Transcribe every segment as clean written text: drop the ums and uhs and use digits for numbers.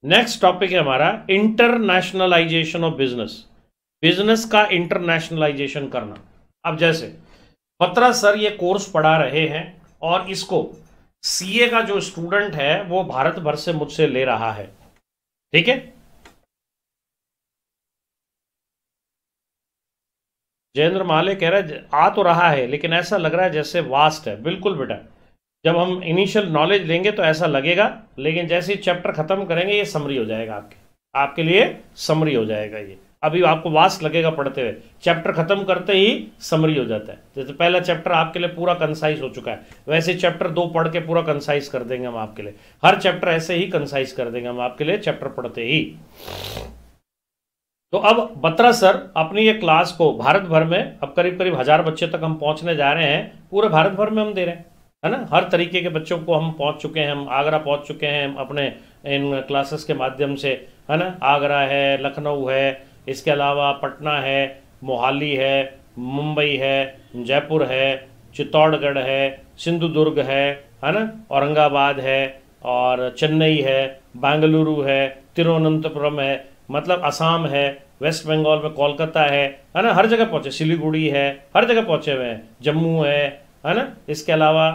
Next topic है हमारा internationalization of business. Business का इंटरनेशनलाइजेशन करना। अब जैसे बत्रा सर ये कोर्स पढ़ा रहे हैं और इसको सीए का जो स्टूडेंट है वो भारत भर से मुझसे ले रहा है, ठीक है। जयेंद्र माले कह रहा है आ तो रहा है लेकिन ऐसा लग रहा है जैसे वास्ट है। बिल्कुल बेटा, जब हम इनिशियल नॉलेज लेंगे तो ऐसा लगेगा, लेकिन जैसे ही चैप्टर खत्म करेंगे ये समरी हो जाएगा, आपके लिए समरी हो जाएगा। ये अभी आपको वास्ट लगेगा पढ़ते हुए, चैप्टर खत्म करते ही समरी हो जाता है। जैसे पहला चैप्टर आपके लिए पूरा कंसाइज हो चुका है, वैसे चैप्टर 2 पढ़ के पूरा कंसाइज कर देंगे हम आपके लिए। हर चैप्टर ऐसे ही कंसाइज कर देंगे हम आपके लिए चैप्टर पढ़ते ही। तो अब बत्रा सर अपनी ये क्लास को भारत भर में अब करीब करीब 1000 बच्चे तक हम पहुंचने जा रहे हैं, पूरे भारत भर में हम दे रहे हैं, है ना। हर तरीके के बच्चों को हम पहुंच चुके हैं, हम आगरा पहुंच चुके हैं हम अपने इन क्लासेस के माध्यम से, है ना। आगरा है, लखनऊ है, इसके अलावा पटना है, मोहाली है, मुंबई है, जयपुर है, चित्तौड़गढ़ है, सिंधुदुर्ग है ना, औरंगाबाद है, और चेन्नई है, बेंगलुरु है, तिरुवनंतपुरम है, मतलब असम है, वेस्ट बंगाल में कोलकाता है ना, हर जगह पहुंचे, सिलीगुड़ी है, हर जगह पहुंचे हुए हैं, जम्मू है ना। इसके अलावा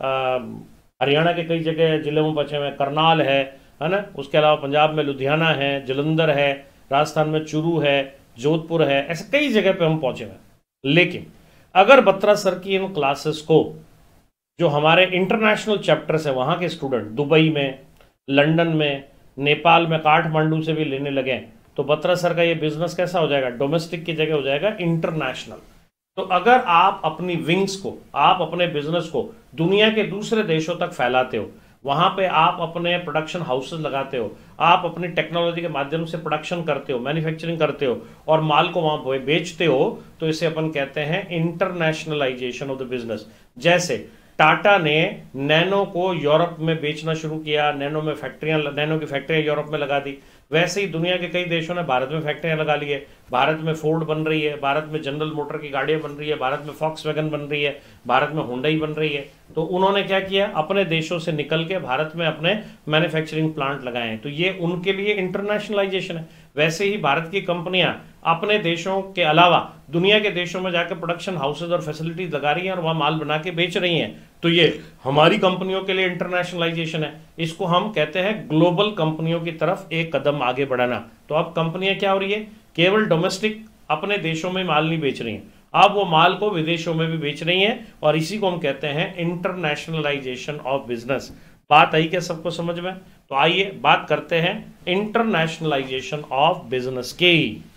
हरियाणा के कई जगह जिले में पहुंचे हुए हैं, करनाल है ना। उसके अलावा पंजाब में लुधियाना है, जलंधर है, राजस्थान में चूरू है, जोधपुर है, ऐसे कई जगह पे हम पहुंचे हुए हैं। लेकिन अगर बत्रा सर की इन क्लासेस को जो हमारे इंटरनेशनल चैप्टर्स है वहां के स्टूडेंट दुबई में, लंदन में, नेपाल में, काठमांडू से भी लेने लगे तो बत्रा सर का ये बिजनेस कैसा हो जाएगा, डोमेस्टिक की जगह हो जाएगा इंटरनेशनल। तो अगर आप अपनी विंग्स को, आप अपने बिजनेस को दुनिया के दूसरे देशों तक फैलाते हो, वहां पे आप अपने प्रोडक्शन हाउसेस लगाते हो, आप अपनी टेक्नोलॉजी के माध्यम से प्रोडक्शन करते हो, मैन्युफैक्चरिंग करते हो और माल को वहां बेचते हो, तो इसे अपन कहते हैं इंटरनेशनलाइजेशन ऑफ द बिजनेस। जैसे टाटा ने नैनो को यूरोप में बेचना शुरू किया, नैनो की फैक्ट्रियां यूरोप में लगा दी, वैसे ही दुनिया के कई देशों ने भारत में फैक्ट्रियां लगा ली है। भारत में फोर्ड बन रही है, भारत में जनरल मोटर की गाड़ियां बन रही है, भारत में फॉक्सवैगन बन रही है, भारत में हुंडई बन रही है। तो उन्होंने क्या किया, अपने देशों से निकल के भारत में अपने मैन्युफैक्चरिंग प्लांट लगाए हैं, तो ये उनके लिए इंटरनेशनलाइजेशन है। वैसे ही भारत की कंपनियां अपने देशों के अलावा दुनिया के देशों में जाकर प्रोडक्शन हाउसेज और फैसिलिटीज लगा रही हैं और वहां माल बना के बेच रही हैं, तो ये हमारी कंपनियों के लिए इंटरनेशनलाइजेशन है। इसको हम कहते हैं ग्लोबल कंपनियों की तरफ एक कदम आगे बढ़ाना। तो अब कंपनियां क्या हो रही है, केवल डोमेस्टिक अपने देशों में माल नहीं बेच रही हैं, अब वो माल को विदेशों में भी बेच रही हैं, और इसी को हम कहते हैं इंटरनेशनलाइजेशन ऑफ बिजनेस। बात आई क्या सबको समझ में? तो आइए बात करते हैं इंटरनेशनलाइजेशन ऑफ बिजनेस की।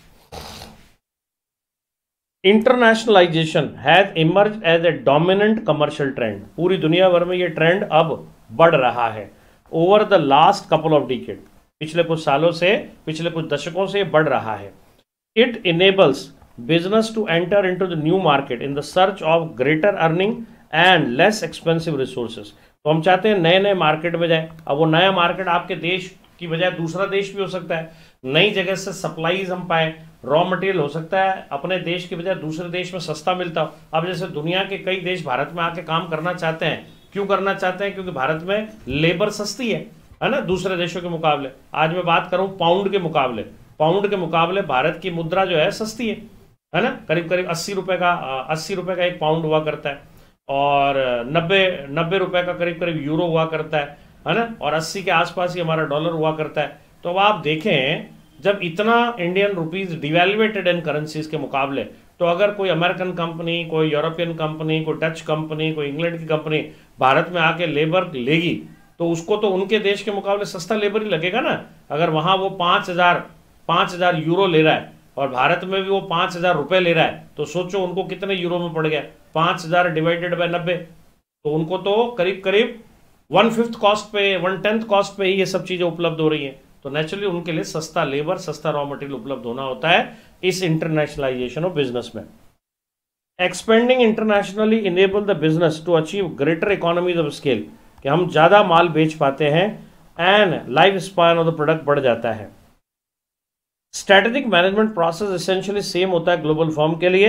Internationalization has emerge as a dominant commercial trend. पूरी दुनिया भर में ये ट्रेंड अब बढ़ रहा है over the last couple of decade. पिछले कुछ सालों से, पिछले कुछ दशकों से बढ़ रहा है। It enables business to enter into the new market in the search of greater earning and less expensive resources. तो हम चाहते हैं नए नए मार्केट में जाए। अब वो नया मार्केट आपके देश की बजाय दूसरा देश भी हो सकता है, नई जगह से सप्लाईज हम पाए, रॉ मटेरियल हो सकता है अपने देश की बजाय दूसरे देश में सस्ता मिलता हो। अब जैसे दुनिया के कई देश भारत में आके काम करना चाहते हैं, क्यों करना चाहते हैं? क्योंकि भारत में लेबर सस्ती है ना, दूसरे देशों के मुकाबले। आज मैं बात करूं पाउंड के मुकाबले, पाउंड के मुकाबले भारत की मुद्रा जो है सस्ती है ना, करीब करीब 80 रुपए का एक पाउंड हुआ करता है, और 90 रुपए का करीब करीब यूरो हुआ करता है ना, और 80 के आसपास ही हमारा डॉलर हुआ करता है। तो अब आप देखें, जब इतना इंडियन रुपीज डिवैल्यूएटेड इन करेंसीज के मुकाबले, तो अगर कोई अमेरिकन कंपनी, कोई यूरोपियन कंपनी, कोई डच कंपनी, कोई इंग्लैंड की कंपनी भारत में आके लेबर लेगी, तो उसको तो उनके देश के मुकाबले सस्ता लेबर ही लगेगा ना। अगर वहां वो 5,000 यूरो ले रहा है और भारत में भी वो 5,000 रुपए ले रहा है, तो सोचो उनको कितने यूरो में पड़ गया। 5,000 डिवाइडेड बाय 90, तो उनको तो करीब करीब 1/5 कॉस्ट पे, 1/10 कॉस्ट पे ही ये सब चीजें उपलब्ध हो रही हैं। तो नेचुरली उनके लिए सस्ता लेबर, सस्ता रॉ मटेरियल उपलब्ध होना होता है इस इंटरनेशनलाइजेशन ऑफ बिजनेस में। Expanding internationally enable the business to achieve greater economies of scale, कि हम ज्यादा माल बेच पाते हैं and life span of the product बढ़ जाता है। Strategic management process essentially same होता है ग्लोबल फर्म के लिए,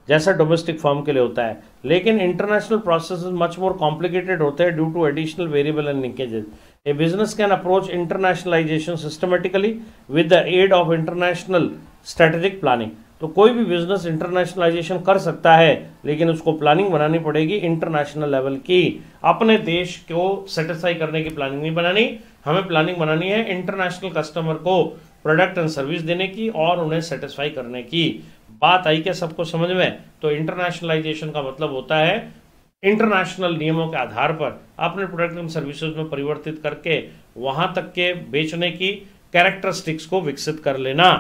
जैसा डोमेस्टिक फर्म के लिए होता है, लेकिन international process much more complicated होते हैं due to additional variable and linkages. A business can approach internationalization systematically with the aid of international strategic planning. तो कोई भी बिजनेस इंटरनेशनलाइजेशन कर सकता है, लेकिन उसको प्लानिंग बनानी पड़ेगी इंटरनेशनल लेवल की। अपने देश को सेटिस्फाई करने की प्लानिंग नहीं बनानी, हमें प्लानिंग बनानी है इंटरनेशनल कस्टमर को प्रोडक्ट एंड सर्विस देने की और उन्हें सेटिस्फाई करने की। बात आई क्या सबको समझ में? तो इंटरनेशनलाइजेशन का मतलब होता है इंटरनेशनल नियमों के आधार पर अपने प्रोडक्ट एंड सर्विसेज में परिवर्तित करके वहां तक के बेचने की कैरेक्टरिस्टिक्स को विकसित कर लेना।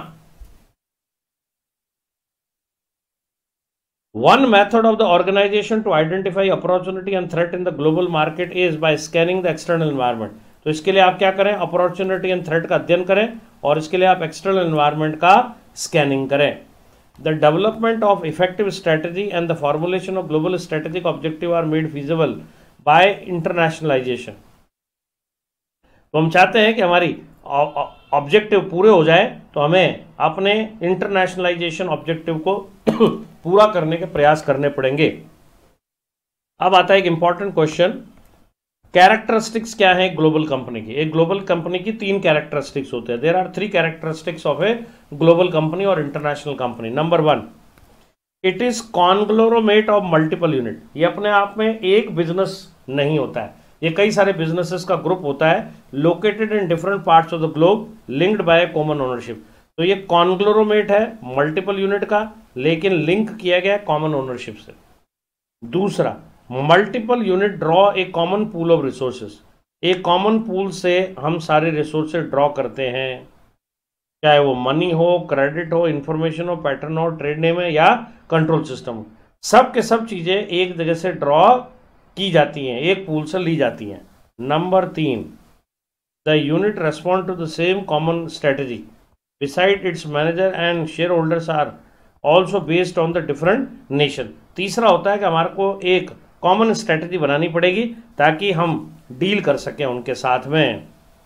One method of the organization to identify opportunity and threat in the global market is by scanning the external environment। तो इसके लिए आप क्या करें? अपॉर्चुनिटी एंड थ्रेट का अध्ययन करें और इसके लिए आप एक्सटर्नल एनवायरनमेंट का स्कैनिंग करें। The development of effective strategy and the formulation of global strategic objective are made feasible by internationalization. तो हम चाहते हैं कि हमारी ऑब्जेक्टिव पूरे हो जाए, तो हमें अपने इंटरनेशनलाइजेशन ऑब्जेक्टिव को पूरा करने के प्रयास करने पड़ेंगे। अब आता है एक इंपॉर्टेंट क्वेश्चन, कैरेक्टरिस्टिक्स क्या है ग्लोबल कंपनी की? एक ग्लोबल कंपनी की 3 कैरेक्टरिस्टिक्स होते हैं। There are 3 characteristics of a global company और international company. Number 1, it is conglomerate of multiple unit. ये अपने आप में एक बिजनेस नहीं होता है, ये कई सारे बिजनेसेस का ग्रुप होता है, located in different parts of the globe, linked by common ownership. तो ये कॉन्ग्लोमेरेट है मल्टीपल यूनिट का, लेकिन लिंक किया गया कॉमन ओनरशिप से। दूसरा, multiple unit draw a common pool of resources. एक कॉमन पूल से हम सारे रिसोर्सेज ड्रॉ करते हैं, चाहे वो मनी हो, क्रेडिट हो, इंफॉर्मेशन हो, पैटर्न हो, ट्रेड नेम है या कंट्रोल सिस्टम हो। सब के सब चीजें एक जगह से ड्रॉ की जाती हैं, एक पूल से ली जाती हैं। Number 3, the unit respond to the same common strategy beside its manager and shareholders are also based on the different nation। तीसरा होता है कि हमारे को एक कॉमन स्ट्रेटेजी बनानी पड़ेगी ताकि हम डील कर सकें उनके साथ में।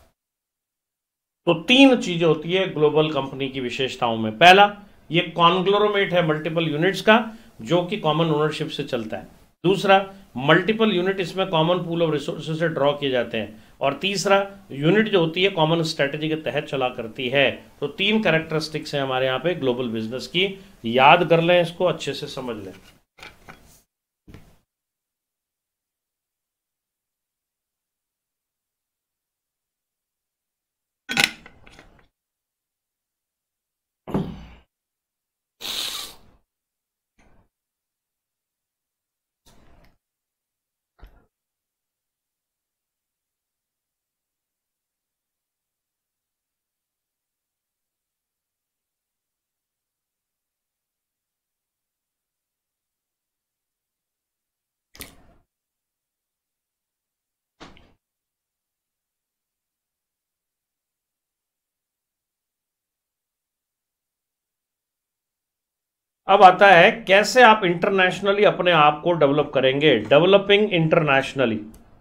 तो 3 चीजें होती है ग्लोबल कंपनी की विशेषताओं में। पहला, ये कॉन्ग्लोमेरेट है मल्टीपल यूनिट्स का जो कि कॉमन ओनरशिप से चलता है। दूसरा, मल्टीपल यूनिट इसमें कॉमन पूल ऑफ रिसोर्सेज से ड्रॉ किए जाते हैं। और तीसरा, यूनिट जो होती है कॉमन स्ट्रेटेजी के तहत चला करती है। तो 3 कैरेक्टरिस्टिक्स हैं हमारे यहाँ पे ग्लोबल बिजनेस की, याद कर लें, इसको अच्छे से समझ लें। अब आता है कैसे आप इंटरनेशनली अपने आप को डेवलप करेंगे। डेवलपिंग इंटरनेशनली,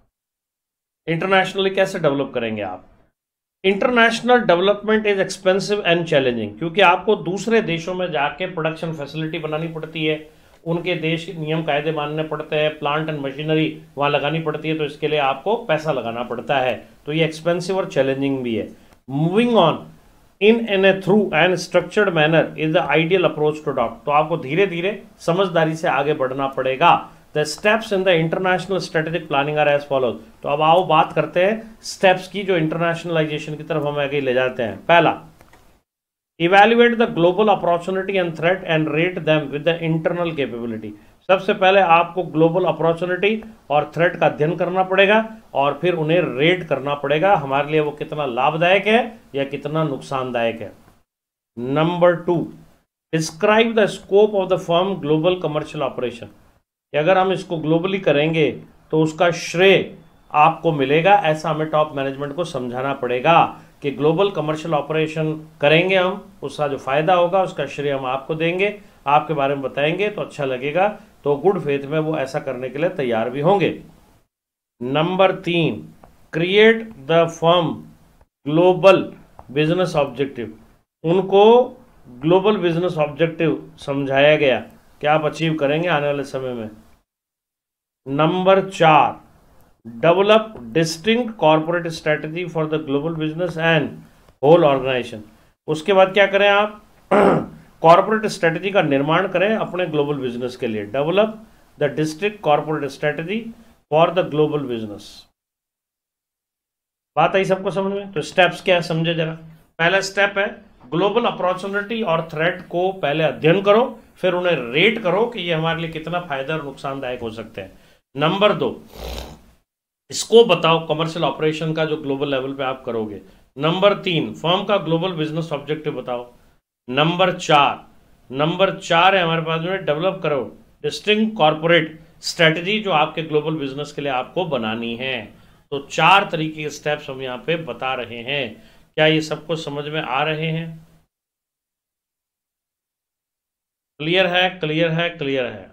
इंटरनेशनली कैसे डेवलप करेंगे आप? International development is expensive and challenging, क्योंकि आपको दूसरे देशों में जाके प्रोडक्शन फैसिलिटी बनानी पड़ती है, उनके देश के नियम कायदे मानने पड़ते हैं, प्लांट एंड मशीनरी वहां लगानी पड़ती है, तो इसके लिए आपको पैसा लगाना पड़ता है। तो ये एक्सपेंसिव और चैलेंजिंग भी है। Moving on in a through and structured manner is the ideal approach to adopt. तो आपको धीरे धीरे समझदारी से आगे बढ़ना पड़ेगा। The steps in the international strategic planning are as follows. तो अब आओ बात करते हैं स्टेप्स की जो इंटरनेशनलाइजेशन की तरफ हमें आगे ले जाते हैं। पहला, evaluate the global opportunity and threat and rate them with the internal capability. सबसे पहले आपको ग्लोबल अपॉर्चुनिटी और थ्रेट का अध्ययन करना पड़ेगा और फिर उन्हें रेट करना पड़ेगा, हमारे लिए वो कितना लाभदायक है या कितना नुकसानदायक है। Number 2, describe the scope of the firm global commercial operation. अगर हम इसको ग्लोबली करेंगे तो उसका श्रेय आपको मिलेगा, ऐसा हमें टॉप मैनेजमेंट को समझाना पड़ेगा कि ग्लोबल कमर्शियल ऑपरेशन करेंगे हम, उसका जो फायदा होगा उसका श्रेय हम आपको देंगे, आपके बारे में बताएंगे तो अच्छा लगेगा, तो गुड फेथ में वो ऐसा करने के लिए तैयार भी होंगे। Number 3, create the firm global business objective. उनको ग्लोबल बिजनेस ऑब्जेक्टिव समझाया गया क्या आप अचीव करेंगे आने वाले समय में। Number 4, develop distinct corporate strategy for the global business and whole organisation. उसके बाद क्या करें आप, कॉर्पोरेट स्ट्रेटजी का निर्माण करें अपने ग्लोबल बिजनेस के लिए। Develop the district corporate strategy for the global business. बात आई सबको समझ में? तो स्टेप्स क्या है समझे जरा। पहला स्टेप है ग्लोबल अपॉर्चुनिटी और थ्रेट को पहले अध्ययन करो, फिर उन्हें रेट करो कि ये हमारे लिए कितना फायदा और नुकसानदायक हो सकते हैं। नंबर 2, स्कोप बताओ कमर्शियल ऑपरेशन का जो ग्लोबल लेवल पे आप करोगे। नंबर 3, फर्म का ग्लोबल बिजनेस ऑब्जेक्टिव बताओ। नंबर 4 है हमारे पास में, डेवलप करो डिस्टिंक्ट कॉर्पोरेट स्ट्रेटजी जो आपके ग्लोबल बिजनेस के लिए आपको बनानी है। तो 4 तरीके के स्टेप्स हम यहाँ पे बता रहे हैं। क्या ये सबको समझ में आ रहे हैं? क्लियर है, क्लियर है, क्लियर है।